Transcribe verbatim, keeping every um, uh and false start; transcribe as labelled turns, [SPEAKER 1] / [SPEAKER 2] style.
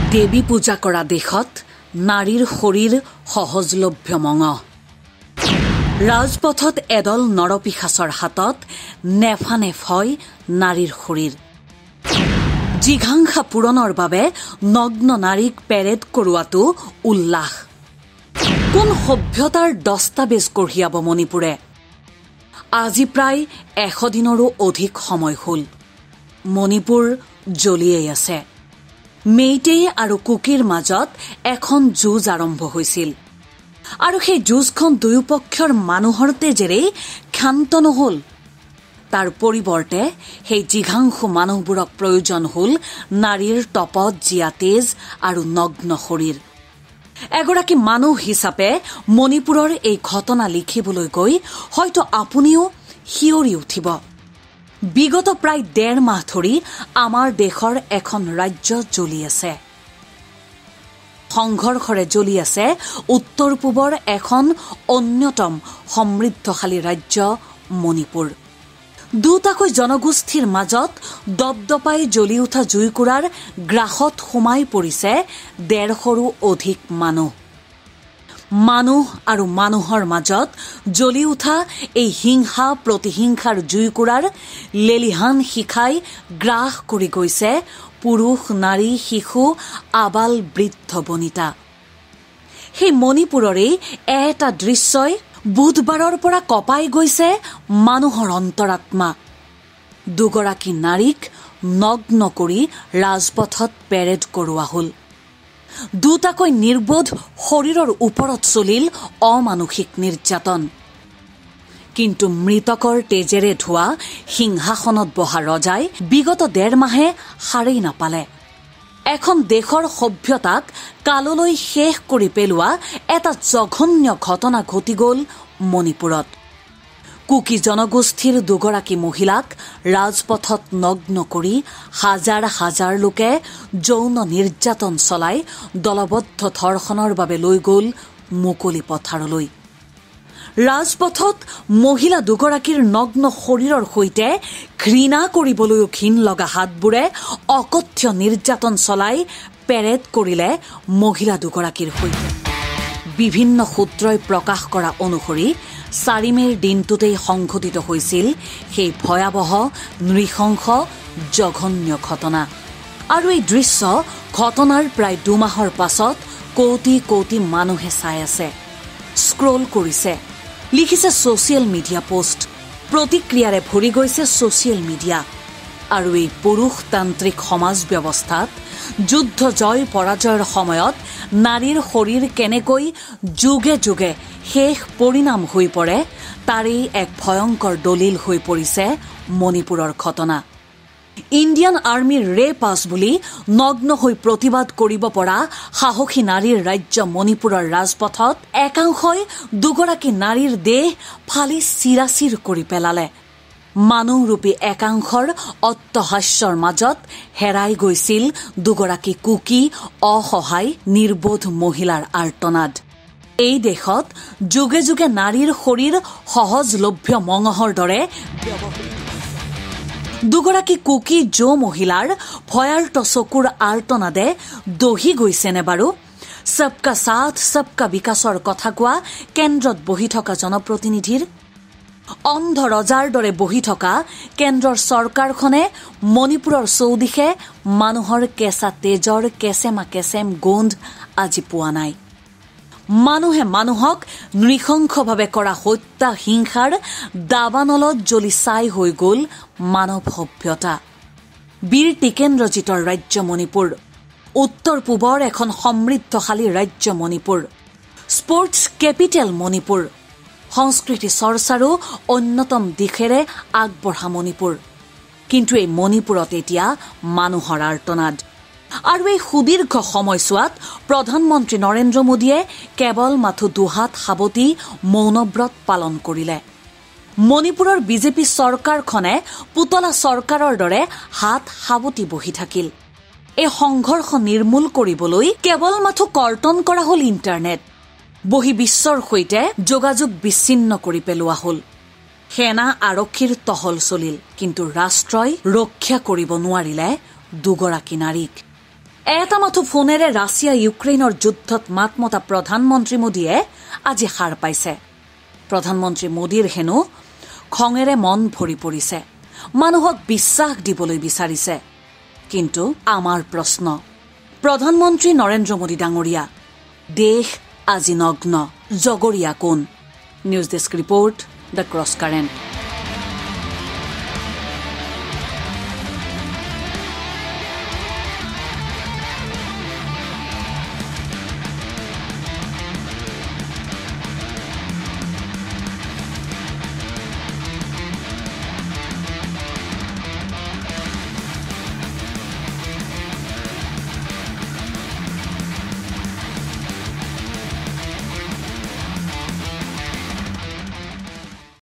[SPEAKER 1] দেৱী পূজা কৰা দেশত নাৰীৰ শৰীৰ সহজলভ্য মঙ ৰাজপথত এদল নৰপিশাচৰ হাতত নেফানেফ হয় নাৰীৰ শৰীৰ জিঘাংসা পূৰণৰ বাবে নগ্ন নাৰীক পেৰেড কৰোৱাটো উল্লাস কোন সভ্যতাৰ দস্তাবেজ কঢ়িয়াব মণিপুৰে আজি প্ৰায় এশ দিনৰো অধিক সময় হ'ল মণিপুৰ জ্বলিয়েই আছে মেইটেই আৰু কুকিৰ মাজত এখন যুঁজ আৰম্ভ হৈছিল আৰু সেই যুঁজখন দুয়োপক্ষৰ মানুহৰ তেজেৰেই ক্ষান্ত নহল তাৰ পৰিৱৰ্তে সেই জিঘাংসু মানুহবোৰক প্ৰয়োজন হ'ল নাৰীৰ তপত জীয়া তেজ আৰু নগ্ন শৰীৰ এগৰাকী মানুহ হিচাপে মণিপুৰৰ এই ঘটনা লিখিবলৈ গৈ হয়তো আপুনিও হিয়ৰি উঠিব বিগত প্ৰায় ডেৰ মাহ ধৰি আমাৰ দেশৰ এখন ৰাজ্য জ্বলি আছে সংঘৰ্ষৰে জ্বলি আছে উত্তৰ পূবৰ এখন অন্যতম সমৃদ্ধশালী ৰাজ্য মণিপুৰ দুটাকৈ জনগোষ্ঠীৰ মাজত দপদপাই জ্বলি উঠা জুইকুৰাৰ গ্ৰাসত সোমাই পৰিছে ডেৰশৰো অধিক মানুহ মানুহ আৰু মানুহৰ মাজত জ্বলি উঠা এই হিংসা প্ৰতিহিংসাৰ জুইকুৰাৰ লেলিহান শিখাই গ্ৰাস কৰি গৈছে পুৰুষ নাৰী শিশু আবাল বৃদ্ধ বনিতা সেই মণিপুৰৰেই এটা দৃশ্যই বুধবাৰৰ পৰা কপাই গৈছে মানুহৰ অন্তৰাত্মা দুগৰাকী নাৰীক নগ্ন কৰি ৰাজপথত পেৰেড কৰোৱা হ'ল দুটাকৈ নিৰ্বোধ শৰীৰৰ ওপৰত চলিল অমানসিক নিৰ্যাতন কিন্তু মৃতকৰ তেজেৰে ধোৱা সিংহাসনত বহা ৰজাই বিগত ডেৰ মাহে সাৰেই নাপালে এখন দেশৰ সভ্যতাক কাললৈ শেষ কৰি পেলোৱা এটা জঘন্য ঘটনা ঘটি গ'ল মণিপুৰত কুকি জনগোষ্ঠীৰ দুগৰাকী মহিলাক ৰাজপথত নগ্ন কৰি হাজাৰ হাজাৰ লোকে যৌন নিৰ্যাতন চলাই দলবদ্ধ ধৰ্ষণৰ বাবে লৈ গ'ল মুকলি পথাৰলৈ ৰাজপথত মহিলা দুগৰাকীৰ নগ্ন শৰীৰৰ সৈতে ঘৃণা কৰিবলৈও ঘিণ লগা হাতবোৰে অকথ্য নিৰ্যাতন চলাই পেৰেড কৰিলে মহিলা দুগৰাকীৰ সৈতে বিভিন্ন সূত্ৰই প্ৰকাশ কৰা অনুসৰি চাৰি মেৰ দিনটোতেই সংঘটিত হৈছিল সেই ভয়াৱহ নৃশংস জঘন্য ঘটনা আৰু এই দৃশ্য ঘটনাৰ প্ৰায় দুমাহৰ পাছত কোটি কোটি মানুহে চাই আছে স্ক্ৰল কৰিছে লিখিছে ছ'চিয়েল মিডিয়া পোষ্ট প্ৰতিক্ৰিয়াৰে ভৰি গৈছে ছ'চিয়েল মিডিয়া আৰু এই পুৰুষতান্ত্ৰিক সমাজ ব্যৱস্থাত যুদ্ধ জয় পৰাজয়ৰ সময়ত নাৰীৰ শৰীৰ কেনেকৈ যুগে যুগে শেষ পৰিণাম হৈ পৰে তাৰেই এক ভয়ংকৰ দলিল হৈ পৰিছে মণিপুৰৰ ঘটনা ইণ্ডিয়ান আৰ্মিৰ ৰে পাছ বুলি নগ্ন হৈ প্ৰতিবাদ কৰিব পৰা সাহসী নাৰীৰ ৰাজ্য মণিপুৰৰ ৰাজপথত একাংশই দুগৰাকী নাৰীৰ দেহ ফালি চিৰাচিৰ কৰি পেলালে মানুহৰূপী একাংশৰ অট্টহাস্যৰ মাজত হেৰাই গৈছিল দুগৰাকী কুকি অসহায় নিৰ্বোধ মহিলাৰ আৰ্তনাদ এই দেশত যুগে যুগে নাৰীৰ শৰীৰ সহজলভ্য মঙহৰ দৰে দুগৰাকী কুকি জো মহিলাৰ ভয়াৰ্ত চকুৰ আৰ্তনাদে দহি গৈছেনে বাৰু সবকা সাথ সবকা বিকাশৰ কথা কোৱা কেন্দ্ৰত বহি থকা জনপ্ৰতিনিধিৰ অন্ধ ৰজাৰ দৰে বহি থকা কেন্দ্ৰৰ চৰকাৰখনে মণিপুৰৰ চৌদিশে মানুহৰ কেঁচা তেজৰ কেঁচেমা কেঁচেম গোন্ধ আজি পোৱা নাই মানুহে মানুহক নৃশংসভাৱে কৰা হত্যা হিংসাৰ দাবানলত জ্বলি ছাই হৈ গ'ল মানৱ সভ্যতা বীৰ টিকেন্দ্ৰজিতৰ ৰাজ্য মণিপুৰ উত্তৰ পূবৰ এখন সমৃদ্ধশালী ৰাজ্য মণিপুৰ স্পৰ্টছ কেপিটেল মণিপুৰ সংস্কৃতি চৰ্চাৰো অন্যতম দিশেৰে আগবঢ়া মণিপুৰ কিন্তু এই মণিপুৰত এতিয়া মানুহৰ আৰ্তনাদ আৰু এই সুদীৰ্ঘ সময়ছোৱাত প্ৰধানমন্ত্ৰী নৰেন্দ্ৰ মোদীয়ে কেৱল মাথো দুহাত সাৱটি মৌনব্ৰত পালন কৰিলে মণিপুৰৰ বিজেপি চৰকাৰখনে পুতলা চৰকাৰৰ দৰে হাত সাৱটি বহি থাকিল এই সংঘৰ্ষ নিৰ্মূল কৰিবলৈ কেৱল মাথো কৰ্তন কৰা হ'ল ইণ্টাৰনেট বহি বিশ্বৰ সৈতে যোগাযোগ বিচ্ছিন্ন কৰি পেলোৱা হ'ল সেনা আৰক্ষীৰ টহল চলিল কিন্তু ৰাষ্ট্ৰই ৰক্ষা কৰিব নোৱাৰিলে দুগৰাকী নাৰীক এটা মাথো ফোনেৰে ৰাছিয়া ইউক্ৰেইনৰ যুদ্ধত মাত মতা প্ৰধানমন্ত্ৰী মোদীয়ে আজি সাৰ পাইছে। প্ৰধানমন্ত্ৰী মোদীৰ হেনো খঙেৰে মন ভৰি পৰিছে, মানুহক বিশ্বাস দিবলৈ বিচাৰিছে। কিন্তু আমাৰ প্ৰশ্ন, প্ৰধানমন্ত্ৰী নৰেন্দ্ৰ মোদী ডাঙৰীয়া, দেশ আজি নগ্ন, জগৰীয়া কোন? News desk report, the cross current.